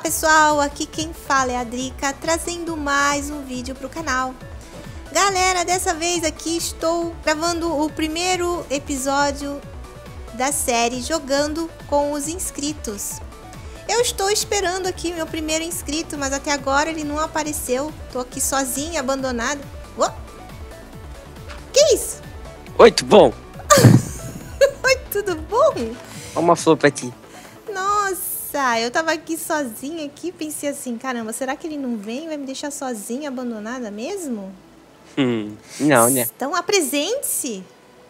pessoal, aqui quem fala é a Drica, trazendo mais um vídeo para o canal. Galera, dessa vez aqui estou gravando o primeiro episódio da série Jogando com os Inscritos. Eu estou esperando aqui meu primeiro inscrito, mas até agora ele não apareceu. Tô aqui sozinha, abandonada. Oh! Que isso? Oi, tudo bom? Oi, tudo bom? Olha uma flor pra ti. Nossa, eu tava aqui sozinha aqui, pensei assim, caramba, será que ele não vem e vai me deixar sozinha, abandonada mesmo? Não, né? Então apresente-se.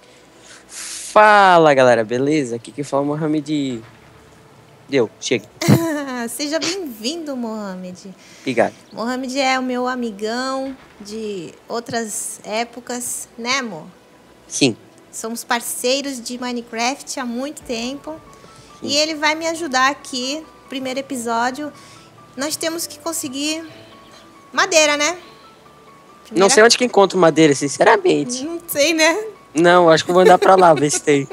Fala, galera, beleza? Aqui quem fala é o Mohamed. Deu, chega. Seja bem-vindo, Mohamed. Obrigado. Mohamed é o meu amigão de outras épocas, né, amor? Sim. Somos parceiros de Minecraft há muito tempo. Sim. E ele vai me ajudar aqui, primeiro episódio. Nós temos que conseguir madeira, né? Não sei onde que encontro madeira, sinceramente. Não sei, né? Não, acho que eu vou andar pra lá, ver se tem.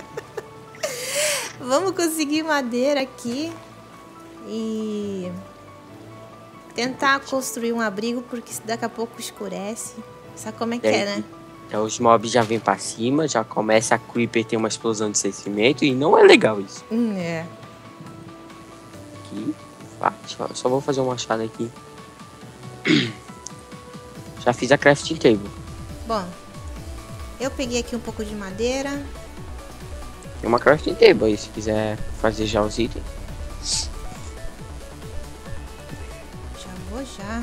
Vamos conseguir madeira aqui e tentar construir um abrigo, porque daqui a pouco escurece. Sabe como é que é, né? Então, os mobs já vêm pra cima, já começa a creeper, tem uma explosão de crescimento e não é legal isso. É. Aqui. Só vou fazer um machado aqui. Já fiz a crafting table. Bom, eu peguei aqui um pouco de madeira. Tem uma crafting table aí, se quiser fazer já os itens. Já vou já.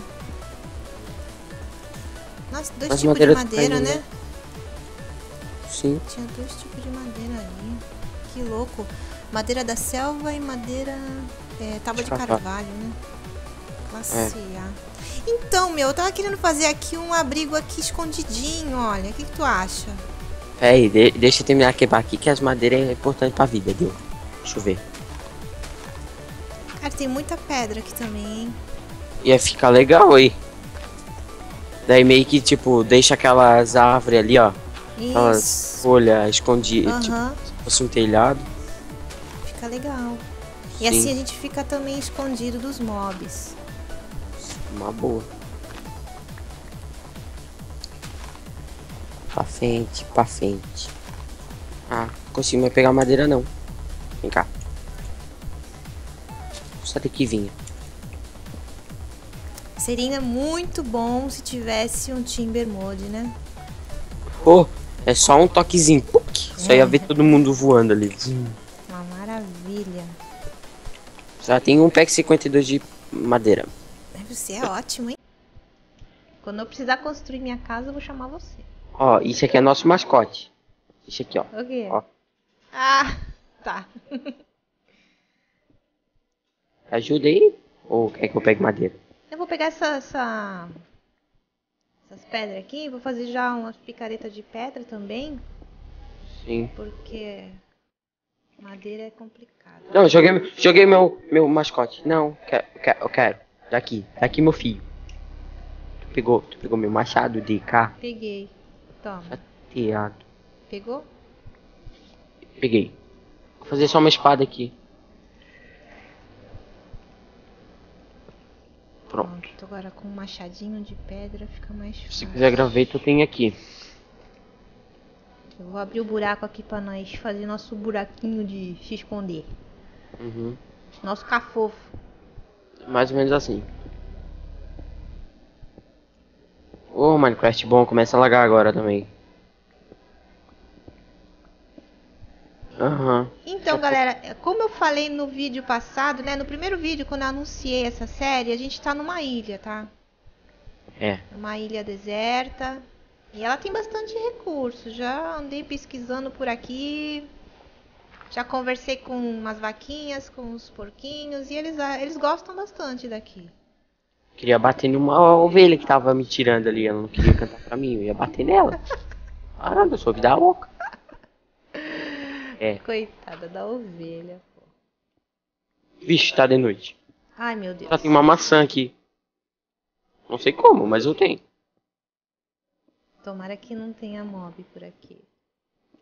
Nossa, dois tipos de madeira, né? Sim. Tinha dois tipos de madeira ali. Que louco. Madeira da selva e madeira... tábua de carvalho, né? Classe A. Então, eu tava querendo fazer aqui um abrigo aqui escondidinho, olha. O que tu acha? Peraí, deixa eu terminar de quebrar aqui, que as madeiras é importante pra vida, deu. Deixa eu ver. Cara, tem muita pedra aqui também, hein? Ia ficar legal aí. Daí meio que, tipo, deixa aquelas árvores ali, ó. Isso. Aquelas folhas escondidas, tipo, se fosse um telhado. Fica legal. E Sim. assim a gente fica também escondido dos mobs. Uma boa. Pra frente, pra frente. Ah, não consigo mais pegar madeira não. Vem cá. Só tem que vir. Seria muito bom se tivesse um Timber Mode, né? Pô, é só um toquezinho. Só ia ver todo mundo voando ali. Uma maravilha. Já tem um pack 52 de madeira. Você é ótimo, hein? Quando eu precisar construir minha casa, eu vou chamar você. Ó, isso aqui é nosso mascote. Isso aqui, ó. O quê? Ó. Ah, tá. Ajuda aí? Ou quer que eu pegue madeira? Eu vou pegar essas pedras aqui. Vou fazer já umas picaretas de pedra também. Sim. Porque madeira é complicado. Não, joguei meu mascote. Não, eu quero. Daqui meu filho. Tu pegou meu machado de cá? Peguei. Toma. Chateado. Pegou? Peguei. Vou fazer só uma espada aqui. Pronto. Agora com um machadinho de pedra fica mais fácil. Se quiser graveto, eu tenho aqui. Eu vou abrir o buraco aqui pra nós fazer nosso buraquinho de se esconder. Uhum. Nosso cafofo. Mais ou menos assim. Ô, Minecraft bom, começa a lagar agora também. Aham. Então, galera, como eu falei no vídeo passado, né? No primeiro vídeo, quando eu anunciei essa série, a gente tá numa ilha, tá? É. Uma ilha deserta. E ela tem bastante recursos. Já andei pesquisando por aqui. Já conversei com umas vaquinhas, com os porquinhos. E eles gostam bastante daqui. Queria bater numa ovelha que tava me tirando ali. Ela não queria cantar pra mim. Eu ia bater nela. Caramba, eu sou vida louca. É. Coitada da ovelha, pô. Vixe, tá de noite. Ai, meu Deus. Só tem uma maçã aqui. Não sei como, mas eu tenho. Tomara que não tenha mob por aqui.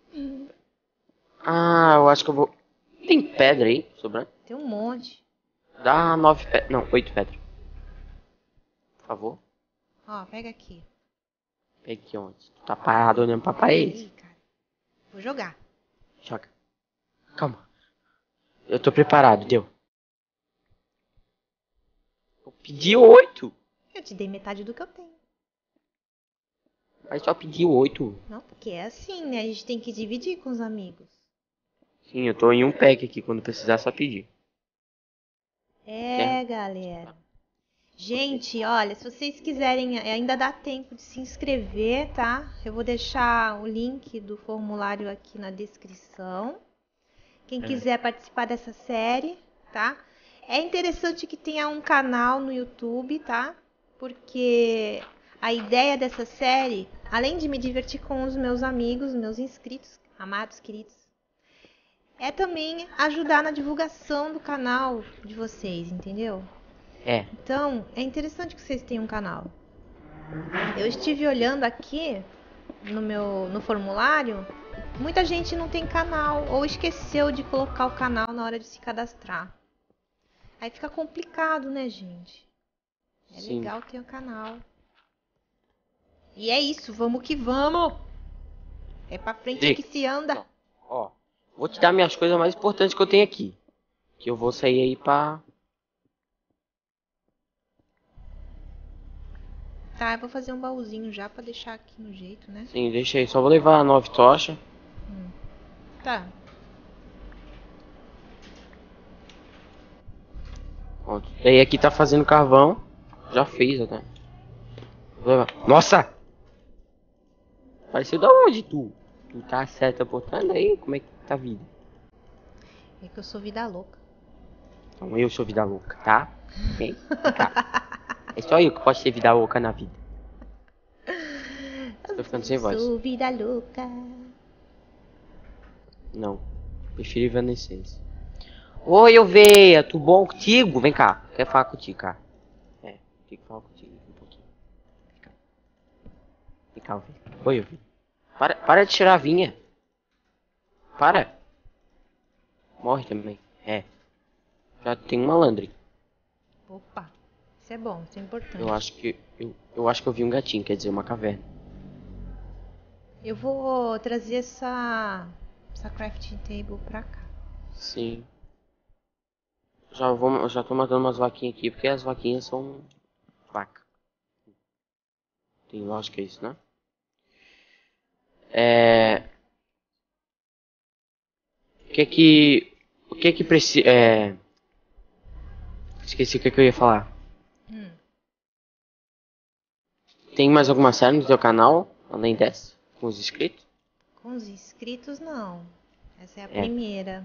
Ah, eu acho que eu vou... Tem pedra aí sobrando? Tem um monte. Dá 9 pedras. Não, 8 pedras. Por favor. Ó, pega aqui. Pegue aqui onde? Tu tá parado olhando pra parede. Ih, cara. Vou jogar. Joga. Calma. Eu tô preparado, deu. Eu pedi 8. Eu te dei metade do que eu tenho. Mas só pedi 8. Não, porque é assim, né? A gente tem que dividir com os amigos. Sim, eu tô em um pack aqui. Quando precisar, só pedir. É, galera. Gente, olha, se vocês quiserem, ainda dá tempo de se inscrever, tá? Eu vou deixar o link do formulário aqui na descrição. Quem quiser participar dessa série, tá? É interessante que tenha um canal no YouTube, tá? Porque a ideia dessa série, além de me divertir com os meus amigos, meus inscritos, amados, queridos, é também ajudar na divulgação do canal de vocês, entendeu? É. Então, é interessante que vocês tenham um canal. Eu estive olhando aqui no formulário, muita gente não tem canal ou esqueceu de colocar o canal na hora de se cadastrar. Aí fica complicado, né, gente? É Sim. legal ter um canal. E é isso, vamos que vamos! É pra frente Dica. que se anda. Ó, vou te dar minhas coisas mais importantes que eu tenho aqui. Que eu vou sair aí pra... Tá, eu vou fazer um baúzinho já pra deixar aqui no jeito, né? Sim, deixa aí. Só vou levar 9 tochas. Tá. Pronto. Daí aqui tá fazendo carvão. Já fiz até. Vou levar. Nossa! Apareceu da onde tu? Tu tá seta botando aí? Como é que tá a vida? É que eu sou vida louca. Então eu sou vida louca, tá? Vem cá. É só eu que posso ser vida louca na vida. Tô ficando sem voz. Sou vida louca. Não. Prefiro Evanescence. Oi, Oveia, tudo bom contigo? Vem cá. Quer falar contigo, cara? É, tem que falar contigo um pouquinho. Vem cá, Oveia. Oi, Oveia. Para de tirar a vinha. Para. Morre também. É. Já tem um malandro. Opa, isso é bom, isso é importante. Eu acho que eu vi um gatinho, quer dizer, uma caverna. Eu vou trazer essa crafting table pra cá. Sim. Já tô matando umas vaquinhas aqui, porque as vaquinhas são vaca. Tem lógica isso, né? O que que precisa, esqueci o que eu ia falar. Tem mais alguma série no teu canal, além dessa, com os inscritos? Com os inscritos, não. Essa é a primeira.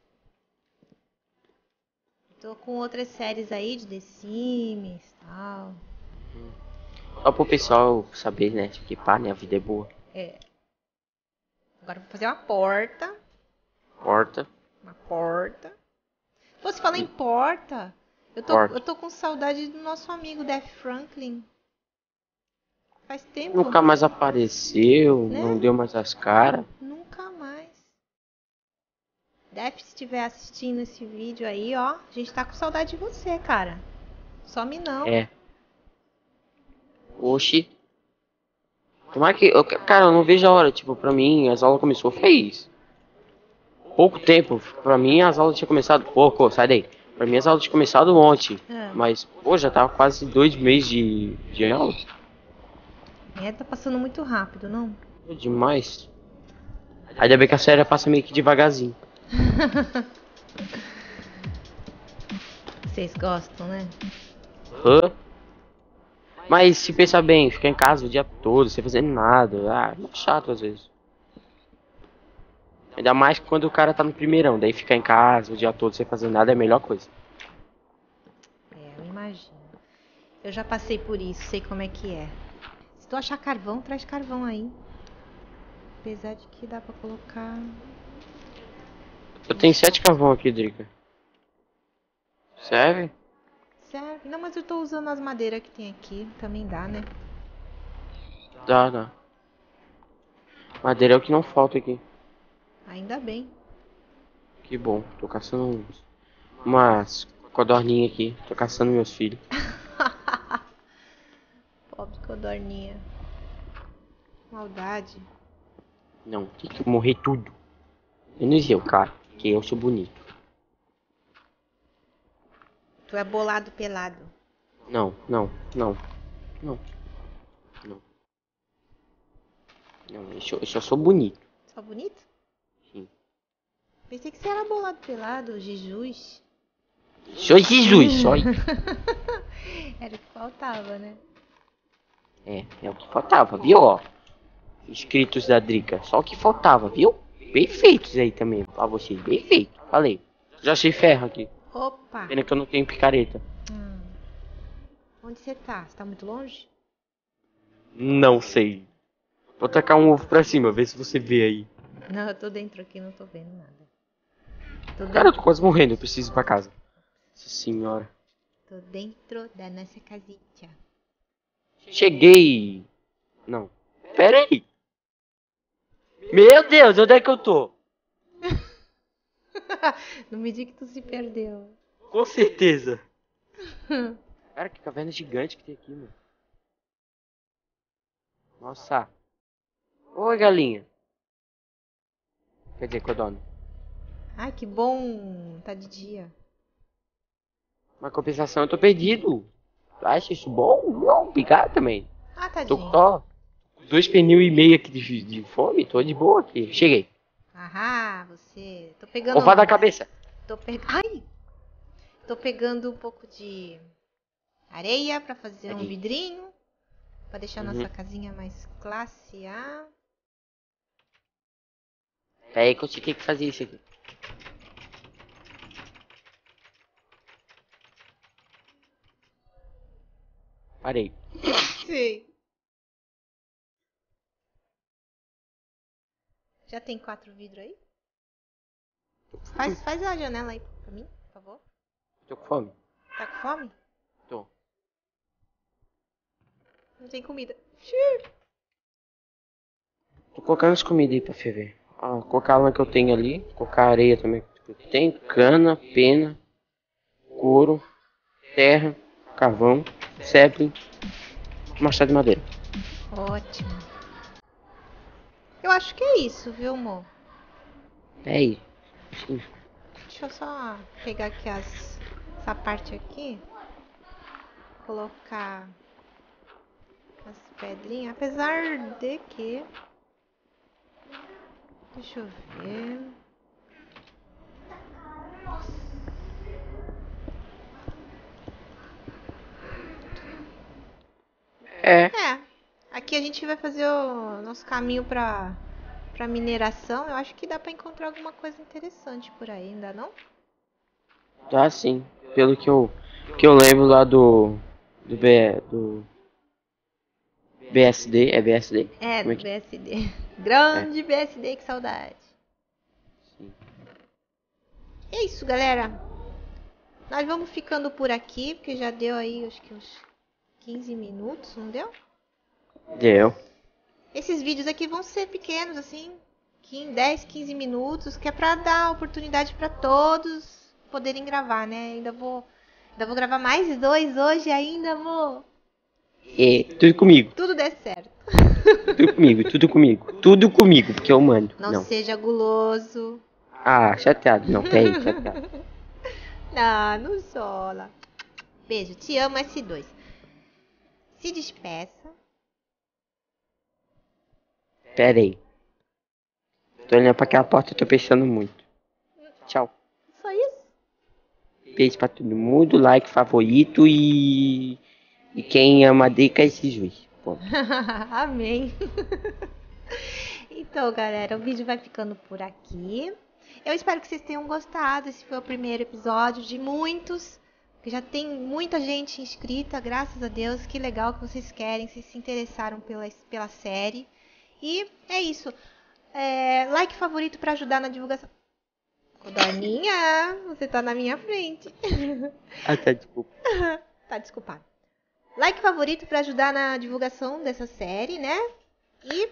Tô com outras séries aí de The Sims e tal. Só pro pessoal saber, né? Que pá, né? A vida é boa. É. Agora eu vou fazer uma porta. Porta. Uma porta. Pô, se fala em porta, eu tô com saudade do nosso amigo Def Franklin. Faz tempo. Nunca mais apareceu, Né? não deu mais as caras. Nunca mais. Def, se estiver assistindo esse vídeo aí, ó, a gente tá com saudade de você, cara. Some não. É. Oxi. Tomara que... Cara, eu não vejo a hora. Tipo, pra mim, as aulas começou fez pouco tempo. Pra mim, as aulas tinham começado... Pô, sai daí. Pra mim, as aulas tinham começado ontem. Mas, pô, já tava quase 2 meses de aula. Tá passando muito rápido, não? É demais. Ainda bem que a série passa meio que devagarzinho. Vocês gostam, né? Mas se pensar bem, ficar em casa o dia todo, sem fazer nada, é chato às vezes. Ainda mais quando o cara tá no primeirão, daí ficar em casa o dia todo sem fazer nada é a melhor coisa. Eu imagino. Eu já passei por isso, sei como é que é. Se tu achar carvão, traz carvão aí. Apesar de que dá pra colocar... Eu tenho 7 carvão aqui, Drica. Serve? Serve. Não, mas eu tô usando as madeiras que tem aqui. Também dá, né? Dá. Madeira é o que não falta aqui. Ainda bem. Que bom. Tô caçando umas codorninha aqui. Tô caçando meus filhos. Pobre codorninha. Maldade. Não, tem que morrer tudo. Menos eu, cara. Que eu sou bonito. Tu é bolado pelado. Não. Não, eu só sou bonito. Só bonito? Sim. Pensei que você era bolado pelado, Jesus. Sou Jesus, só. Era o que faltava, né? É o que faltava, viu, ó? Inscritos da Drica, só o que faltava, viu? Bem feitos aí também, pra vocês, bem feito. Falei. Já achei ferro aqui. Opa! Pena que eu não tenho picareta. Onde você tá? Você tá muito longe? Não sei. Vou tacar um ovo pra cima, ver se você vê aí. Não, eu tô dentro aqui, não tô vendo nada. Cara, eu tô quase morrendo, eu preciso ir pra casa. Nossa senhora. Tô dentro da nossa casita. Cheguei. Não. Pera aí. Meu Deus, onde é que eu tô? Não me diga que tu se perdeu. Com certeza. Cara, que caverna gigante que tem aqui, mano. Nossa. Oi, galinha. Quer dizer, codorna. Ai, que bom. Tá de dia. Uma compensação, eu tô perdido. Tu acha isso bom? Não, obrigado também. Ah, Tô tadinho. só 2 pneus e meio aqui de fome, tô de boa aqui. Cheguei. Ahá, você... Tô pegando... Opa da cabeça. Ai! Tô pegando um pouco de areia pra fazer um Aqui. vidrinho. Pra deixar nossa casinha mais classe A. Pera aí que eu tenho que fazer isso aqui. Parei. Sim. Já tem 4 vidros aí? Faz a janela aí pra mim, por favor. Tô com fome. Tá com fome? Tô. Não tem comida. Tô colocando as comidas aí pra ferver. Ah, colocar uma que eu tenho ali. Colocar areia também que eu tenho. Cana, pena, couro, terra, carvão, sapling, machado de madeira. Ótimo. Eu acho que é isso, viu, amor? É aí. Sim. Deixa eu só pegar aqui essa parte aqui. Colocar as pedrinhas. Apesar de que... Deixa eu ver... É. Aqui a gente vai fazer o nosso caminho pra mineração. Eu acho que dá pra encontrar alguma coisa interessante por aí, ainda não? Tá sim. Pelo que eu lembro lá do BSD, é BSD? É, Como do que... BSD. Grande BSD, que saudade. Sim. E é isso, galera. Nós vamos ficando por aqui, porque já deu aí, acho que uns 15 minutos, não deu? Deu. Esses vídeos aqui vão ser pequenos, assim, 10, 15 minutos, que é pra dar oportunidade pra todos poderem gravar, né? Ainda vou gravar mais 2 hoje ainda, amor. É, tudo comigo. Tudo der certo. Tudo comigo, porque eu mando. Não seja guloso. Ah, chateado. Não, peraí, chateado. Não sola. Beijo, te amo, S2. Se despeça. Peraí. Tô olhando pra aquela porta e tô pensando muito. Tchau. Só isso? Beijo pra todo mundo, like, favorito e quem ama Drica é esse juiz. Ponto. Amém. Então, galera, o vídeo vai ficando por aqui. Eu espero que vocês tenham gostado. Esse foi o primeiro episódio de muitos. Que já tem muita gente inscrita, graças a Deus. Que legal que vocês querem, vocês se interessaram pela série. E é isso. Like favorito pra ajudar na divulgação. Codorninha, você tá na minha frente. Ah, tá, desculpa. Tá desculpado. Like favorito pra ajudar na divulgação dessa série, né? E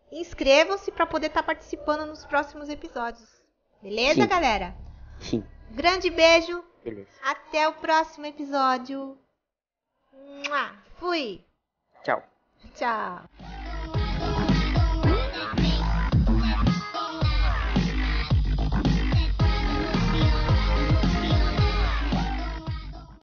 inscrevam-se pra poder estar participando nos próximos episódios. Beleza, Sim. galera? Sim. Grande beijo. Beleza. Até o próximo episódio. Fui. Tchau. Tchau.